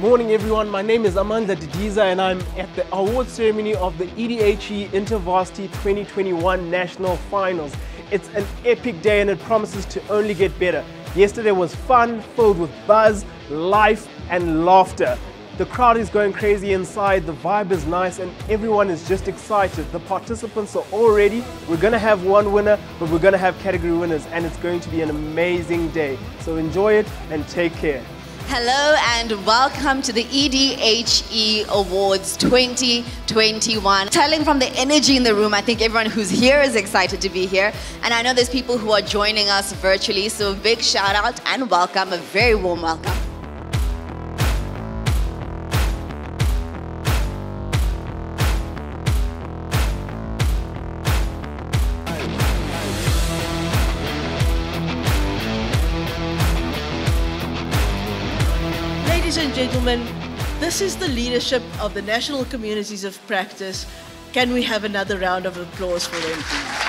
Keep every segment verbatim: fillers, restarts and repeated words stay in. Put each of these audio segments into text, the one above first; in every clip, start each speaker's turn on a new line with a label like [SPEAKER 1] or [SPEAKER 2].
[SPEAKER 1] morning everyone, my name is Amanda Didiza and I'm at the award ceremony of the E D H E InterVarsity twenty twenty-one National Finals. It's an epic day and it promises to only get better. Yesterday was fun, filled with buzz, life and laughter. The crowd is going crazy inside, the vibe is nice and everyone is just excited. The participants are all ready. We're going to have one winner, but we're going to have category winners and it's going to be an amazing day. So enjoy it and take care.
[SPEAKER 2] Hello and welcome to the E D H E Awards twenty twenty-one. Telling from the energy in the room, I think everyone who's here is excited to be here. And I know there's people who are joining us virtually, so a big shout out and welcome, a very warm welcome.
[SPEAKER 3] Ladies and gentlemen, this is the leadership of the National Communities of Practice. Can we have another round of applause for them, please?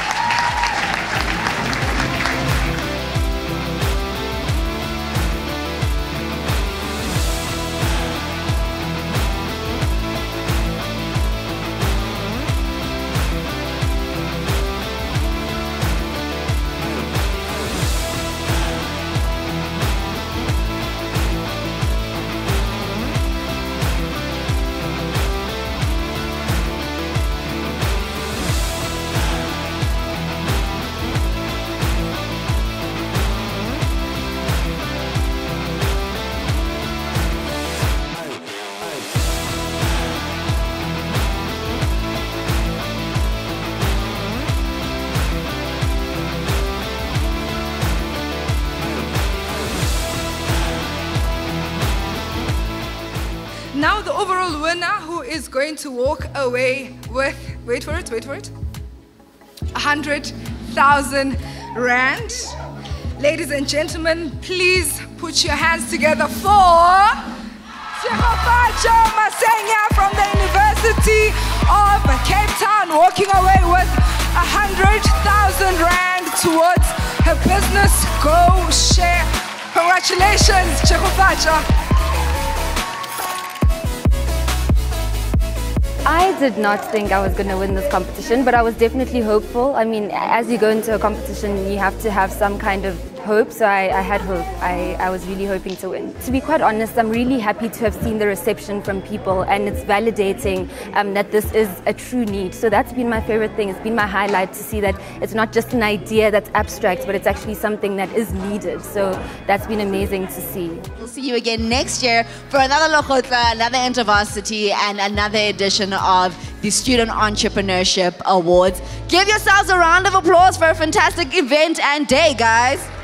[SPEAKER 4] Now the overall winner, who is going to walk away with, wait for it, wait for it, one hundred thousand rand. Ladies and gentlemen, please put your hands together for Tshegofatso Masenya from the University of Cape Town, walking away with one hundred thousand rand towards her business Go Share. Congratulations, Tshegofatso.
[SPEAKER 5] I did not think I was going to win this competition, but I was definitely hopeful. I mean, as you go into a competition, you have to have some kind of hope, so I, I had hope. I, I was really hoping to win. To be quite honest, I'm really happy to have seen the reception from people, and it's validating um, that this is a true need. So that's been my favorite thing. It's been my highlight to see that it's not just an idea that's abstract, but it's actually something that is needed. So that's been amazing to see.
[SPEAKER 2] We'll see you again next year for another Lokotla, another InterVarsity, and another edition of the Student Entrepreneurship Awards. Give yourselves a round of applause for a fantastic event and day, guys.